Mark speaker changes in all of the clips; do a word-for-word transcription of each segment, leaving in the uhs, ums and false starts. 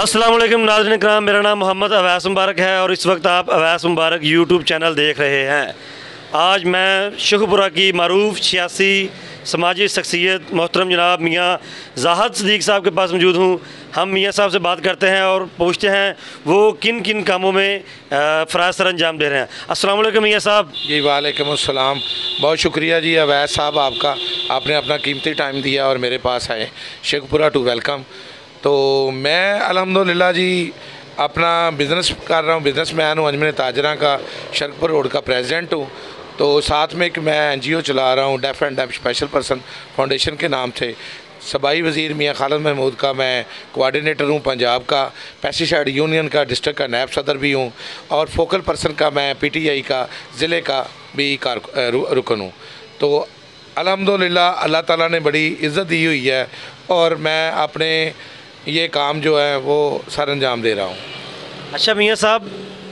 Speaker 1: अस्सलाम वालेकुम नाज़रीन इकराम, मेरा नाम मोहम्मद अवैस मुबारक है और इस वक्त आप अवैस मुबारक यूट्यूब चैनल देख रहे हैं। आज मैं शेखुपुरा की मारूफ सियासी समाजी शख्सियत मोहतरम जनाब मियाँ ज़ाहिद सदीक साहब के पास मौजूद हूँ। हम मियाँ साहब से बात करते हैं और पूछते हैं वो किन किन कामों में फ़राज़ सर अंजाम दे रहे हैं। अस्सलाम वालेकुम मियाँ साहब।
Speaker 2: जी वालेकुम अस्सलाम, बहुत शुक्रिया जी अवैस साहब आपका, आपने अपना कीमती टाइम दिया और मेरे पास आए। Sheikhupura to welcome. तो मैं अल्हम्दुलिल्लाह जी अपना बिज़नेस कर रहा हूँ, बिज़नेस मैन हूँ, अंजमन ताजरा का शरकपुर रोड का प्रेसिडेंट हूँ। तो साथ में एक मैं एन जी ओ चला रहा हूँ, deaf and deaf special person foundation के नाम से। सबाई वज़ीर मियाँ खालिद महमूद का मैं कोऑर्डिनेटर हूँ, पंजाब का पेस्टिसाइड यूनियन का डिस्ट्रिक्ट का नायब सदर भी हूँ और फोकल पर्सन का मैं पी टी आई का ज़िले का भी कार रुकन हूँ। तो अल्हम्दुलिल्लाह अल्लाह ताला ने बड़ी इज़्ज़त दी हुई है और मैं अपने ये काम जो है वो सर अंजाम दे रहा हूँ।
Speaker 1: अच्छा मियाँ साहब,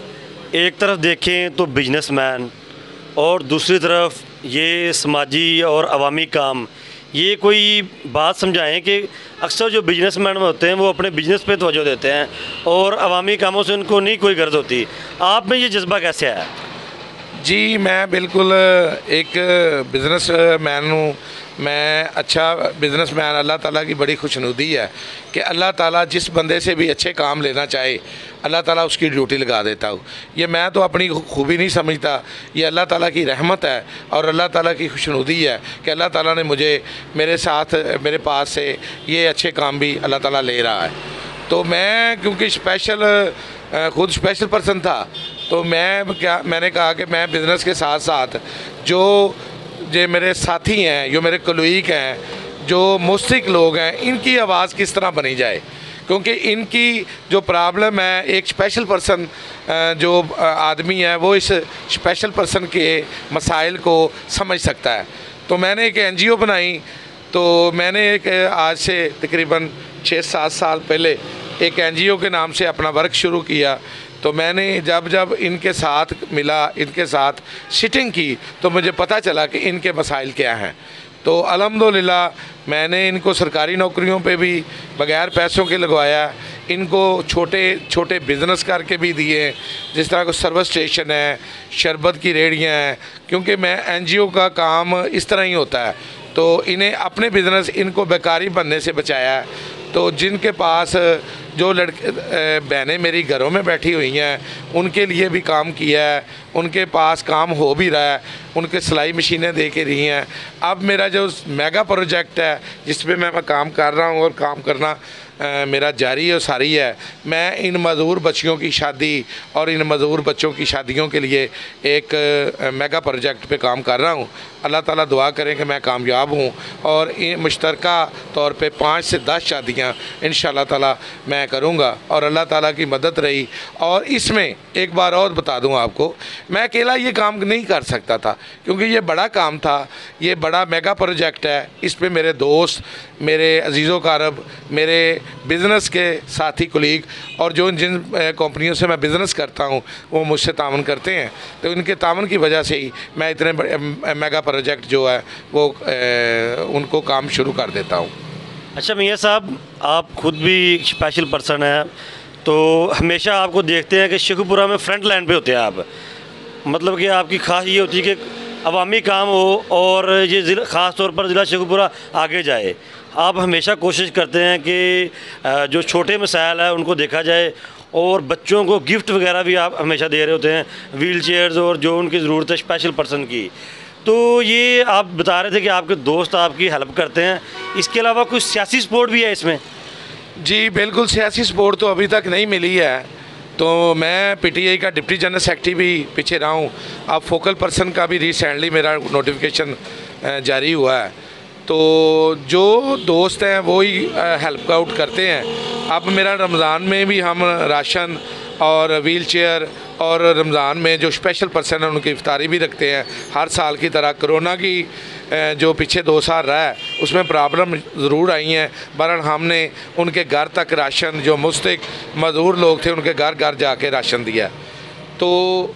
Speaker 1: एक तरफ देखें तो बिजनेसमैन और दूसरी तरफ ये समाजी और अवामी काम, ये कोई बात समझाएं कि अक्सर जो बिजनेसमैन होते हैं वो अपने बिजनेस पे तवज्जो देते हैं और अवामी कामों से उनको नहीं कोई गर्ज होती। आप में ये जज्बा कैसे आया?
Speaker 2: जी मैं बिल्कुल एक बिज़नेस मैन हूँ, मैं अच्छा बिज़नेस मैन। अल्लाह ताला की बड़ी खुशनुदी है कि अल्लाह ताला जिस बंदे से भी अच्छे काम लेना चाहे अल्लाह ताला उसकी ड्यूटी लगा देता हूँ। ये मैं तो अपनी खूबी नहीं समझता, ये अल्लाह ताला की रहमत है और अल्लाह ताला की खुशनुदी है कि अल्लाह ताला ने मुझे मेरे साथ मेरे पास से ये अच्छे काम भी अल्लाह ताला ले रहा है। तो मैं क्योंकि स्पेशल खुद स्पेशल पर्सन था तो मैं क्या मैंने कहा कि मैं बिज़नेस के साथ साथ जो जो मेरे साथी हैं, जो मेरे कलीग हैं, जो मुस्तहिक लोग हैं, इनकी आवाज़ किस तरह बनी जाए, क्योंकि इनकी जो प्रॉब्लम है एक स्पेशल पर्सन जो आदमी है वो इस स्पेशल पर्सन के मसाइल को समझ सकता है। तो मैंने एक एन जी ओ बनाई। तो मैंने एक आज से तकरीबन छः सात साल पहले एक एन जी ओ के नाम से अपना वर्क शुरू किया। तो मैंने जब जब इनके साथ मिला, इनके साथ सिटिंग की, तो मुझे पता चला कि इनके मसाइल क्या हैं। तो अल्हम्दुलिल्लाह मैंने इनको सरकारी नौकरियों पे भी बग़ैर पैसों के लगवाया, इनको छोटे छोटे बिज़नेस करके भी दिए, जिस तरह को सर्विस स्टेशन है, शरबत की रेहड़ियाँ हैं, क्योंकि मैं एन जी ओ का काम इस तरह ही होता है। तो इन्हें अपने बिज़नेस इनको बेकारी बनने से बचाया। तो जिनके पास जो लड़के बहनें मेरी घरों में बैठी हुई हैं उनके लिए भी काम किया है, उनके पास काम हो भी रहा है, उनके सिलाई मशीनें दे के रही हैं। अब मेरा जो मेगा प्रोजेक्ट है जिस पे मैं काम कर रहा हूँ और काम करना आ, मेरा जारी और सारी है, मैं इन मज़दूर बच्चियों की शादी और इन मज़दूर बच्चों की शादियों के लिए एक आ, मेगा प्रोजेक्ट पे काम कर रहा हूँ। अल्लाह ताला दुआ करें कि मैं कामयाब हूँ और इन मुश्तरका तौर पे पाँच से दस शादियाँ इंशाअल्लाह ताला मैं करूँगा और अल्लाह ताला की मदद रही। और इसमें एक बार और बता दूँ आपको, मैं अकेला ये काम नहीं कर सकता था क्योंकि ये बड़ा काम था, ये बड़ा मेगा प्रोजेक्ट है। इस पर मेरे दोस्त, मेरे अजीज़ो कारब, मेरे बिज़नेस के साथी कुलीग और जो जिन कंपनियों से मैं बिज़नेस करता हूँ वो मुझसे तावन करते हैं। तो इनके तावन की वजह से ही मैं इतने बड़े मेगा प्रोजेक्ट जो है वो ए, उनको काम शुरू कर देता हूँ।
Speaker 1: अच्छा मियाँ साहब, आप खुद भी स्पेशल पर्सन हैं तो हमेशा आपको देखते हैं कि शेखुपुरा में फ्रंट लाइन पे होते हैं आप, मतलब कि आपकी खास ये होती है कि अवामी काम हो और ये ज़िला ख़ास तौर पर ज़िला शेखुपुरा आगे जाए। आप हमेशा कोशिश करते हैं कि जो छोटे मसाइल है उनको देखा जाए और बच्चों को गिफ्ट वगैरह भी आप हमेशा दे रहे होते हैं, व्हील चेयर्स और जो उनकी ज़रूरत है स्पेशल पर्सन की। तो ये आप बता रहे थे कि आपके दोस्त आपकी हेल्प करते हैं, इसके अलावा कुछ सियासी सपोर्ट भी है इसमें? जी
Speaker 2: बिल्कुल, सियासी सपोर्ट तो अभी तक नहीं मिली है। तो मैं पी टी आई का डिप्टी जनरल सेक्रेटरी भी पीछे रहा हूँ। अब फोकल पर्सन का भी रिसेंटली मेरा नोटिफिकेशन जारी हुआ है। तो जो दोस्त हैं वो ही हेल्प आउट करते हैं। अब मेरा रमज़ान में भी हम राशन और व्हील चेयर और रमज़ान में जो स्पेशल पर्सन है उनकी इफ्तारी भी रखते हैं हर साल की तरह। कोरोना की जो पीछे दो साल रहा है उसमें प्रॉब्लम ज़रूर आई हैं, बहरहाल हमने उनके घर तक राशन, जो मुस्तहिक मज़दूर लोग थे उनके घर घर जाके राशन दिया। तो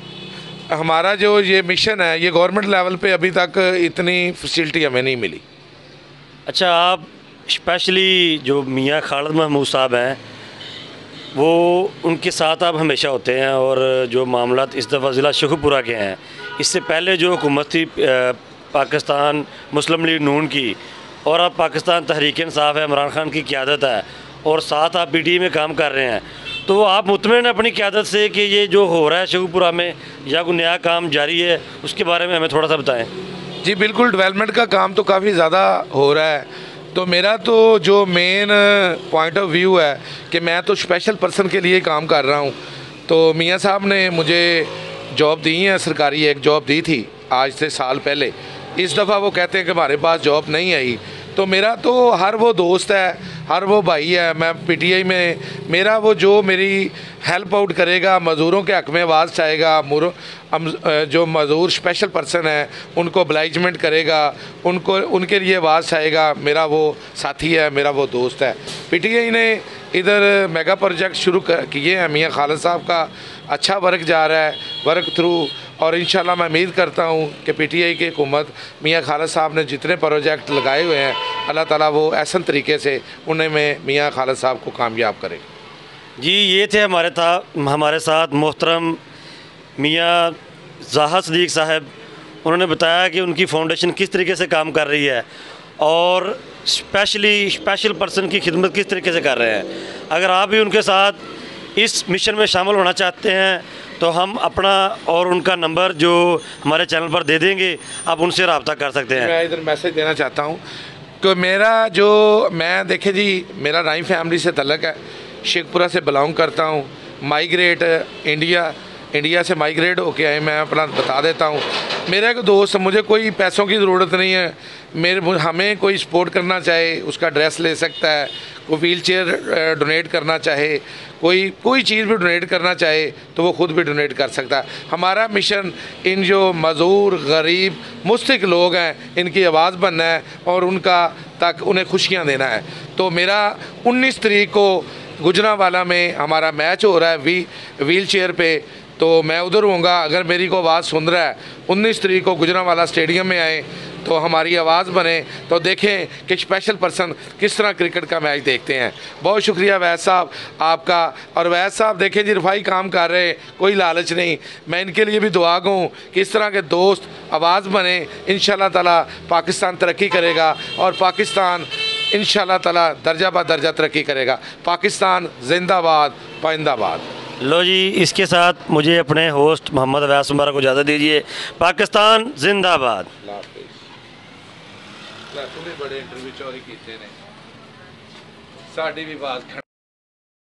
Speaker 2: हमारा जो ये मिशन है ये गवर्नमेंट लेवल पे अभी तक इतनी फैसिलिटी हमें नहीं मिली।
Speaker 1: अच्छा, आप स्पेशली जो मियाँ खालिद महमूद साहब हैं वो उनके साथ आप हमेशा होते हैं। और जो मामला इस दफ़ा ज़िला शेखुपुरा के हैं, इससे पहले जो हुकूमत थी पाकिस्तान मुस्लिम लीग नून की, और अब पाकिस्तान तहरीक इंसाफ है, इमरान खान की क़यादत है, और साथ आप पी टी आई में काम कर रहे हैं, तो आप मुतमईन हैं अपनी क़यादत से कि ये जो हो रहा है शेखुपुरा में या कोई नया काम जारी है, उसके बारे में हमें थोड़ा सा बताएँ।
Speaker 2: जी बिल्कुल, डेवलपमेंट का काम तो काफ़ी ज़्यादा हो रहा है। तो मेरा तो जो मेन पॉइंट ऑफ व्यू है कि मैं तो स्पेशल पर्सन के लिए काम कर रहा हूँ। तो मियाँ साहब ने मुझे जॉब दी है, सरकारी एक जॉब दी थी आज से साल पहले। इस दफ़ा वो कहते हैं कि हमारे पास जॉब नहीं आई। तो मेरा तो हर वो दोस्त है, हर वो भाई है, मैं पी टी आई में मेरा वो जो मेरी हेल्प आउट करेगा, मज़दूरों के हक़ में आवाज़ चाहेगा, जो मज़दूर स्पेशल पर्सन है उनको obligement करेगा, उनको उनके लिए आवाज़ चाहेगा, मेरा वो साथी है, मेरा वो दोस्त है। पी टी आई ने इधर मेगा प्रोजेक्ट शुरू किए हैं, मियाँ खालिद साहब का अच्छा वर्क जा रहा है, वर्क थ्रू। और इंशाल्लाह मैं उम्मीद करता हूँ कि पी टी आई की हुकूमत मियाँ खालिद साहब ने जितने प्रोजेक्ट लगाए हुए हैं, अल्लाह ताला वो ऐसा तरीके से उन्हें में मियाँ खालिद साहब को कामयाब करे।
Speaker 1: जी, ये थे हमारे था हमारे साथ मोहतरम मियाँ ज़ाहा सदीक साहब। उन्होंने बताया कि उनकी फ़ाउंडेशन किस तरीके से काम कर रही है और स्पेशली स्पेशल पर्सन की खिदमत किस तरीके से कर रहे हैं। अगर आप भी उनके साथ इस मिशन में शामिल होना चाहते हैं तो हम अपना और उनका नंबर जो हमारे चैनल पर दे देंगे, आप उनसे रब्ता कर सकते हैं।
Speaker 2: मैं इधर मैसेज देना चाहता हूँ कि मेरा जो मैं देखे जी मेरा राई फैमिली से तल्लक है, शेखपुरा से बिलोंग करता हूँ। माइग्रेट इंडिया इंडिया से माइग्रेट होके आए, मैं अपना बता देता हूँ। मेरा एक दोस्त, मुझे कोई पैसों की ज़रूरत नहीं है, मेरे हमें कोई सपोर्ट करना चाहे उसका ड्रेस ले सकता है, कोई व्हील चेयर डोनेट करना चाहे, कोई कोई चीज़ भी डोनेट करना चाहे तो वो ख़ुद भी डोनेट कर सकता है। हमारा मिशन इन जो मज़दूर गरीब मुस्तहिक लोग हैं इनकी आवाज़ बनना है और उनका तक उन्हें खुशियाँ देना है। तो मेरा उन्नीस तारीख को गुजरांवाला में हमारा मैच हो रहा है वी व्हील चेयर पे, तो मैं उधर होऊंगा। अगर मेरी को आवाज़ सुन रहा है, उन्नीस तारीख को गुजरांवाला स्टेडियम में आए तो हमारी आवाज़ बने, तो देखें कि स्पेशल पर्सन किस तरह क्रिकेट का मैच देखते हैं। बहुत शुक्रिया वैद साहब आपका। और वैद साहब देखें जी, रफ़ाई काम कर रहे हैं, कोई लालच नहीं। मैं इनके लिए भी दुआ कहूँ कि इस तरह के दोस्त आवाज़ बने, इंशाल्लाह ताला पाकिस्तान तरक्की करेगा और पाकिस्तान इंशाल्लाह ताला दर्जा बा दर्जा तरक्की करेगा। पाकिस्तान जिंदाबाद, पाइंदाबाद।
Speaker 1: लो जी, इसके साथ मुझे अपने होस्ट मोहम्मद अवैस मुबारक को इजाज़त दीजिए। पाकिस्तान जिंदाबाद।
Speaker 2: बड़े इंटरव्यू चोरी कीते ने, साडी भी बात